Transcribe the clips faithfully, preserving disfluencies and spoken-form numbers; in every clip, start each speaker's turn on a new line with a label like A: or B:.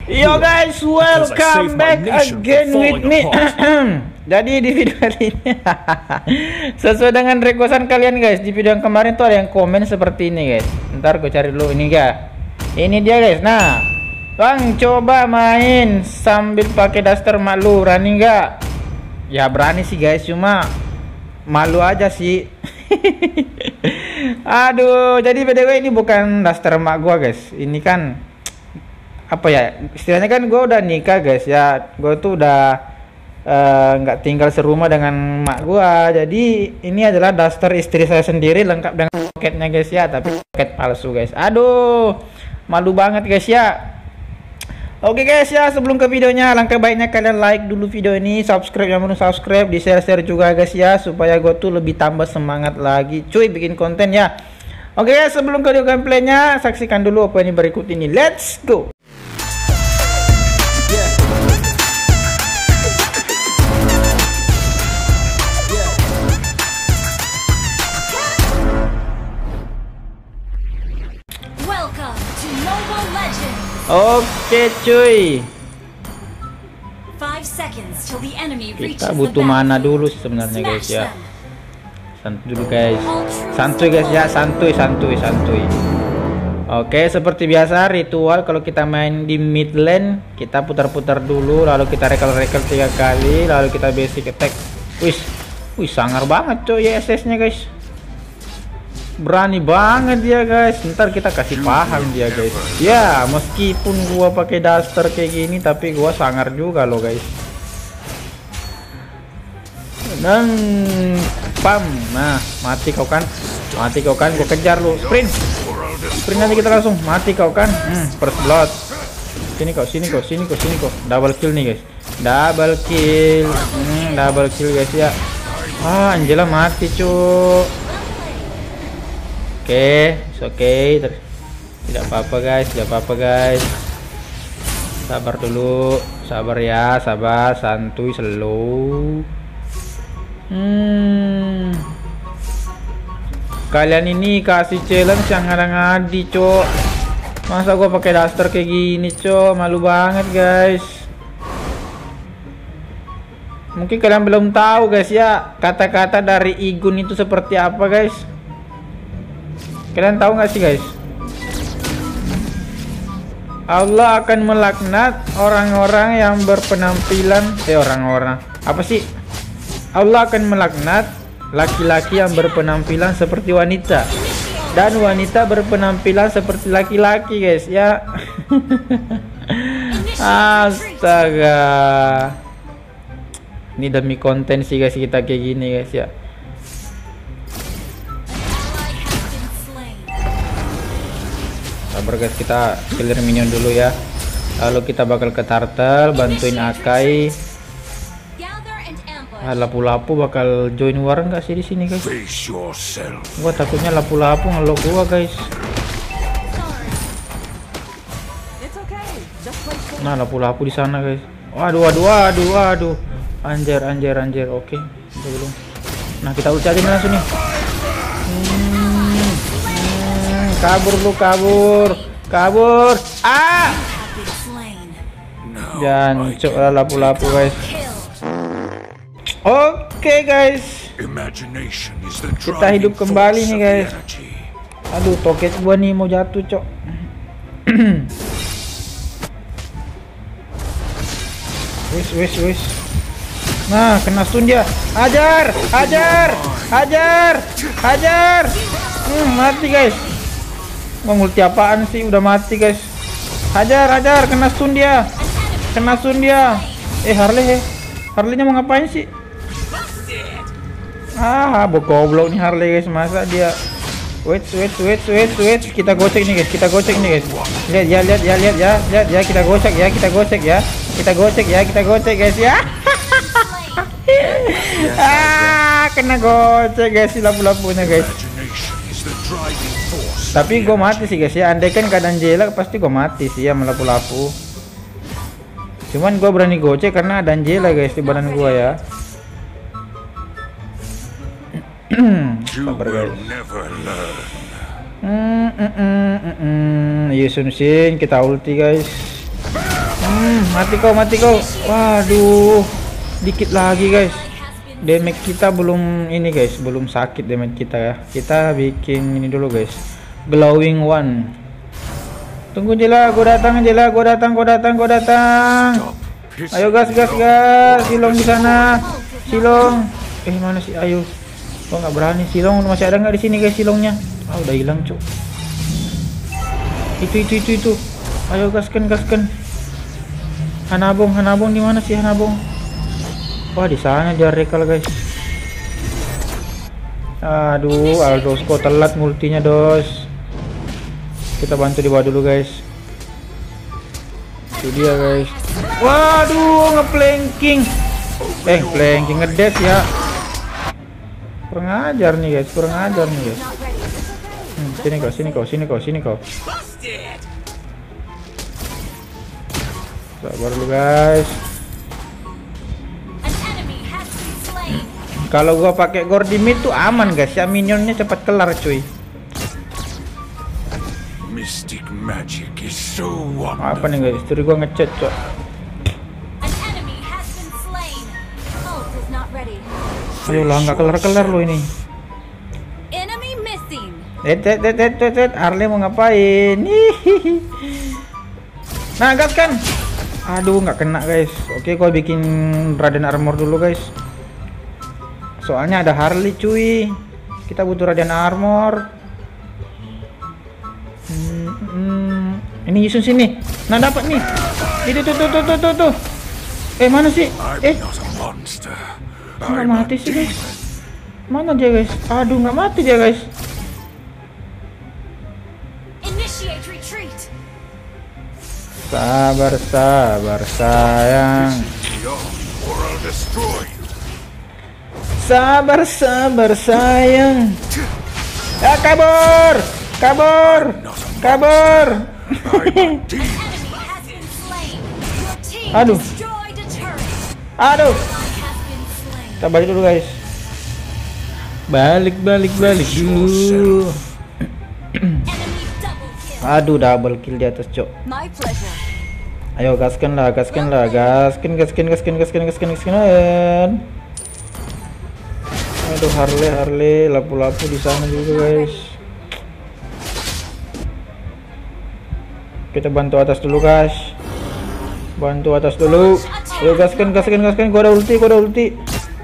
A: Yo guys, welcome back again with me. Jadi di video kali ini sesuai dengan requestan kalian guys, di video yang kemarin tuh ada yang komen seperti ini guys. Ntar gue cari dulu ini ya. Ini dia guys. Nah, Bang coba main sambil pakai daster malu, berani nggak? Ya berani sih guys, cuma malu aja sih. Aduh, jadi B T W ini bukan daster mak gua guys. Ini kan apa ya, istilahnya kan gue udah nikah guys ya. Gue tuh udah nggak uh, tinggal serumah dengan mak gue. Jadi ini adalah daster istri saya sendiri, lengkap dengan paketnya guys ya, tapi paket palsu guys. Aduh, malu banget guys ya. Oke guys ya, sebelum ke videonya, langkah baiknya kalian like dulu video ini, subscribe yang belum subscribe, di share-share juga guys ya, supaya gue tuh lebih tambah semangat lagi cuy bikin konten ya. Oke guys, sebelum ke video gameplaynya, saksikan dulu apa ini berikut ini. Let's go. Oke cuy, kita butuh mana dulu sebenarnya guys ya. Santuy dulu guys, santuy guys ya, santuy santuy santuy. Oke, seperti biasa ritual kalau kita main di mid lane, kita putar-putar dulu, lalu kita rekel-rekel tiga kali, lalu kita basic attack. Wih, wih sangar banget cuy ya S S nya guys. Berani banget dia guys. Ntar kita kasih paham dia guys. Ya meskipun gua pakai daster kayak gini, tapi gua sangar juga loh guys. Dan pam, nah mati kau kan, mati kau kan. Gua kejar lu, sprint, sprint nanti kita langsung mati kau kan. Hmm, first blood. Sini kau, sini kau, sini kau, sini kau. Double kill nih guys, double kill. Hmm, double kill guys ya. Ah, Angela mati cuy. Oke, okay, oke, okay. Tidak apa-apa guys, tidak apa-apa guys. Sabar dulu, sabar ya, sabar, santuy, slow. Hmm. Kalian ini kasih challenge yang ngada-ngadi, cok. Masa gua pakai daster kayak gini, cok? Malu banget guys. Mungkin kalian belum tahu guys ya, kata-kata dari Igun itu seperti apa guys. Kalian tahu nggak sih guys? Allah akan melaknat orang-orang yang berpenampilan eh orang-orang apa sih? Allah akan melaknat laki-laki yang berpenampilan seperti wanita dan wanita berpenampilan seperti laki-laki guys ya. Astaga. Ini demi konten sih guys kita kayak gini guys ya. Sabar guys, kita clear minion dulu ya. Lalu kita bakal ke turtle, bantuin Akai. Ah, lapu-lapu bakal join war nggak sih di sini guys? Gua takutnya lapu-lapu ngelok gua guys. Nah, lapu-lapu di sana guys. Waduh, waduh, waduh, waduh. Anjir, anjir, anjir. Oke, belum. Nah, kita ulti aja langsung nih. Kabur lu, kabur, kabur. Ah, jancuk lah lapu-lapu guys. Oke okay, guys, kita hidup kembali nih guys. Aduh, toket gua nih mau jatuh cok. Wis wis wis. Nah, kena stun dia. Hajar, hajar, hajar, hajar. Hmm, mati guys. Mau ulti apaan sih, udah mati guys. Hajar, hajar, kena stun dia. Kena stun dia. Eh Harley, eh Harley-nya mau ngapain sih? Ah, goblok nih Harley guys, masa dia. Wait, wait, wait, wait, wait. Kita gocek nih guys, kita gocek nih guys. Lihat ya, lihat ya, lihat ya, lihat ya, kita gocek ya, kita gocek ya. Kita gocek ya, kita gocek guys ya. Ah, kena gocek guys si lapu-lapunya guys. Tapi gue mati sih guys ya. Andai kan keadaan Angela pasti gue mati sih ya melapu-lapu. Cuman gue berani gocek karena ada Angela guys di badan gue ya. Sabar guys. Hmm, mm, mm, mm, mm. Yusun Shin kita ulti guys. mati kau, mati kau. Waduh, dikit lagi guys. Damage kita belum ini guys, belum sakit damage kita ya. Kita bikin ini dulu guys, glowing one. Tunggu aja lah, gua datang aja lah, gua datang, gua datang, gua datang. Ayo gas, gas, gas. Silong di sana, Silong. Eh mana sih? Ayo. Gua nggak berani. Silong masih ada nggak di sini guys silongnya? Ah udah hilang cuk. Itu itu itu itu. Ayo gaskan, gaskan. Hanabong, Hanabong di mana sih Hanabong? Wah di sana dia rekal guys. Aduh, Aldos kok telat multinya dos. Kita bantu di bawah dulu guys. Itu dia guys. Waduh, ngeplanking. Eh, planking ngedes ya. Kurang ajar nih guys, kurang ajar nih guys. Hmm, sini kau, sini kau, sini kau, sini kau. Sabar dulu guys. Kalau gua pakai Gordy mid tuh aman guys, ya minionnya cepat kelar cuy.
B: Mystic magic is so wonderful.
A: Apa nih guys? Istri gua ngechat cok. Ayolah nggak kelar-kelar lo ini. Eh, eh, eh, eh, eh, eh, Arle mau ngapain? Nah, gas kan? Aduh, nggak kena guys. Oke, gua bikin Raden Armor dulu guys. Soalnya ada Harley cuy. Kita butuh Raden Armor. Hmm, hmm. Ini Yusun sini. Nah dapat nih. Itu tuh tuh tuh tuh tuh tuh. Eh mana sih? Eh. Nggak mati sih guys. Mana dia guys? Aduh nggak mati dia guys. Sabar sabar sayang. Sabar sabar sayang. Ya kabur. Kabur, kabur. Aduh, aduh. Kita balik dulu guys. Balik, balik, balik dulu. Aduh, double kill di atas cok. Ayo gaskan lah, gaskan lah, gaskan, gaskan, gaskan, gaskan, gaskan, gaskan. Aduh, Harley, Harley, lapu-lapu di sana juga guys. Kita bantu atas dulu guys. Bantu atas dulu. Ayo gaskan, gaskan, gaskan. Gua ada ulti, gua ada ulti.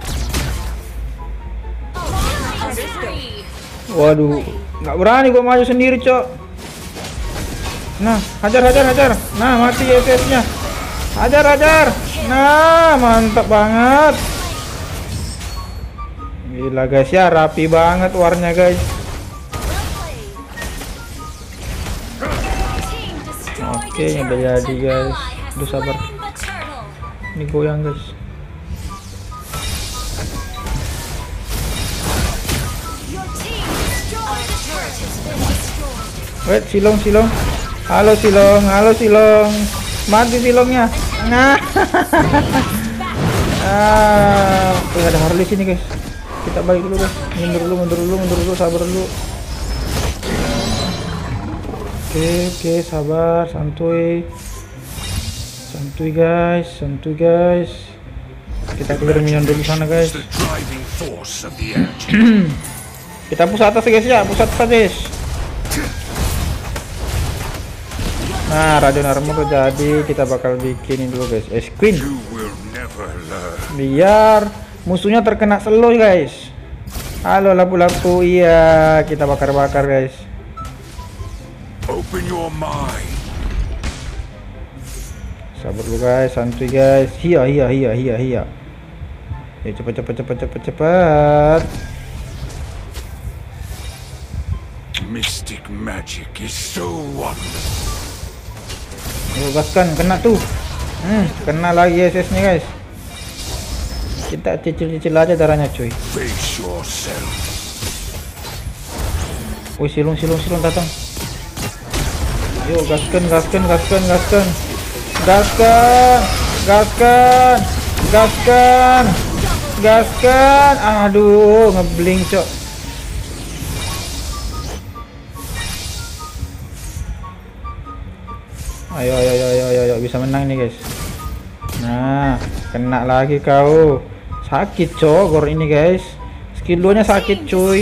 A: Waduh, nggak berani gua maju sendiri cok. Nah, hajar, hajar, hajar. Nah, mati S S-nya. Hajar, hajar. Nah, mantap banget. Gila guys ya, rapi banget warnanya guys. Oke, okay, udah jadi guys. Udah sabar. Ini goyang guys. Wait, Silong, Silong. Halo Silong, halo Silong. Mati Silongnya. Nah. Ah, oh, ada Harley sini guys. Kita balik dulu guys. Mundur dulu, mundur dulu, mundur dulu, sabar dulu. Oke, oke, sabar, santuy. Santuy guys, santuy guys. Kita clear minion dulu sana guys. Kita push atas guys ya, push atas guys. Nah, Raden Armor udah jadi, kita bakal bikinin dulu guys. Es Queen. Biar musuhnya terkena slow guys. Halo lapu-lapu, iya, kita bakar-bakar guys.
B: Open your mind.
A: Sabar dulu guys, santuy guys. Hia hia hia hia hia. Ya cepat cepat cepat cepat cepat.
B: Mystic magic is so wonderful.
A: Ayo gaskan, kena tuh. Hmm, kena lagi S S-nya guys. Kita cicil-cicil aja darahnya cuy.
B: Face yourself.
A: Wih, silung silung silung datang. Yuk gaskan, gaskan, gaskan, gaskan. Gaskan, gaskan, gaskan, gaskan. Aduh, ngeblink cok. Ayo, ayo, ayo, ayo, ayo, bisa menang nih guys. Nah, kena lagi kau. Sakit cogor ini guys. Skill dua nya sakit cuy.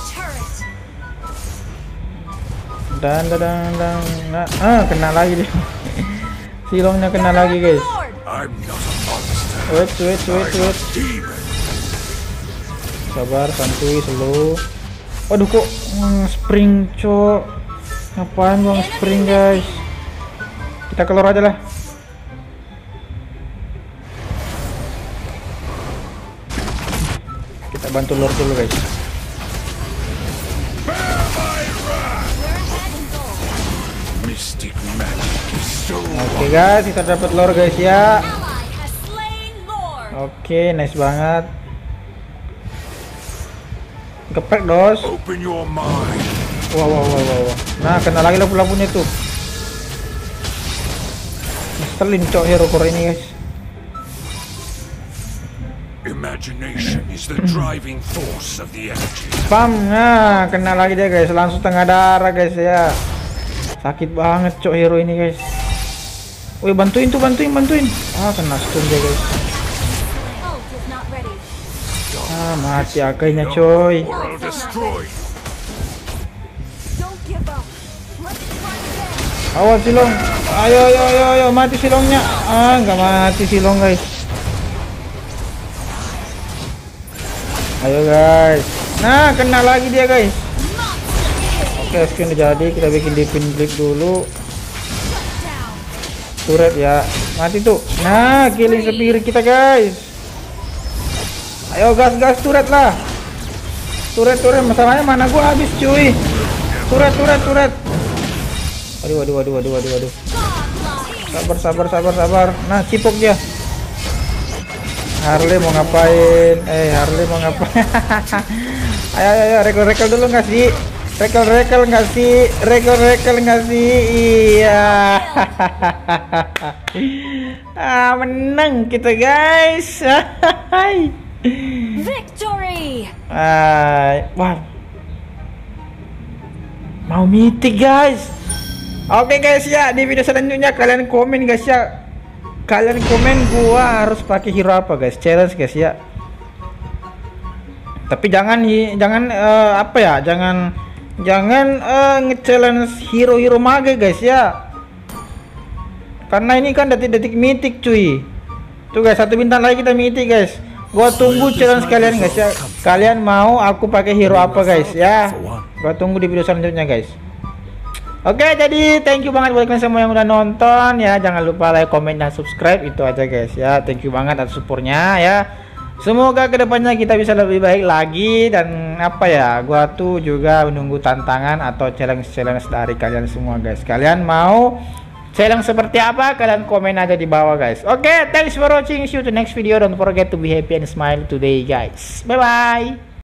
A: Dan dan dan nah, ah kena lagi dia. Silongnya kena lagi guys.
B: I'm not a monster.
A: Wait wait wait
B: I'm a
A: wait.
B: demon.
A: Sabar santuy slow. Waduh kok hmm, spring cok. Ngapain bang spring guys? Kita keluar aja lah. Kita bantu lord dulu guys.
B: Mystic magic is so
A: Oke guys, kita dapat lore guys ya. Oke, nice banget. Geprek dos.
B: Open your mind.
A: Wow, wow, wow, wow, wow. Nah, kena lagi lampu-lampunya tuh. Ngeselin cok hero core ini guys.
B: Imagination is the driving force of the energy.
A: Spam, nah kena lagi dia guys. Langsung tengah darah guys ya. Sakit banget cok hero ini guys. Wih bantuin tuh, bantuin, bantuin. Ah kena stun dia guys. Ah mati akainya coy.
B: World destroyed.
A: Awas silong. Ayo ayo ayo ayo mati silongnya. Ah nggak mati silong guys. Ayo guys. Nah kena lagi dia guys. Oke skin udah jadi, kita bikin dipin blip dulu. Turret ya. Mati tuh. Nah killing spirit kita guys. Ayo gas gas turret lah. Turret turret masalahnya mana gua habis cuy. Turret turret turret. Waduh waduh waduh waduh waduh waduh. Sabar sabar sabar sabar. Nah cipok dia. Harley mau ngapain? Eh Harley mau ngapain? Ayo ayo ayo rekel rekel dulu nggak sih? Rekel rekel nggak sih? Rekel rekel nggak sih? Iya. Ah menang kita guys.
C: Victory.
A: Ah, wah. Mau mythic guys. Oke guys ya, di video selanjutnya kalian komen guys ya. Kalian komen gua harus pakai hero apa guys? Challenge guys ya. Tapi jangan jangan uh, apa ya? Jangan jangan uh, nge-challenge hero-hero mage guys ya. Karena ini kan detik-detik mythic cuy. Tuh guys, satu bintang lagi kita mythic guys. Gua tunggu challenge kalian guys ya. Kalian mau aku pakai hero apa guys ya? Gua tunggu di video selanjutnya guys. Oke, jadi thank you banget buat kalian semua yang udah nonton ya. Jangan lupa like, comment, dan subscribe. Itu aja guys ya. Thank you banget atas supportnya ya. Semoga kedepannya kita bisa lebih baik lagi. Dan apa ya, gua tuh juga menunggu tantangan atau challenge-challenge dari kalian semua guys. Kalian mau challenge seperti apa? Kalian komen aja di bawah guys. Oke, thanks for watching. See you to next video. Don't forget to be happy and smile today guys. Bye bye.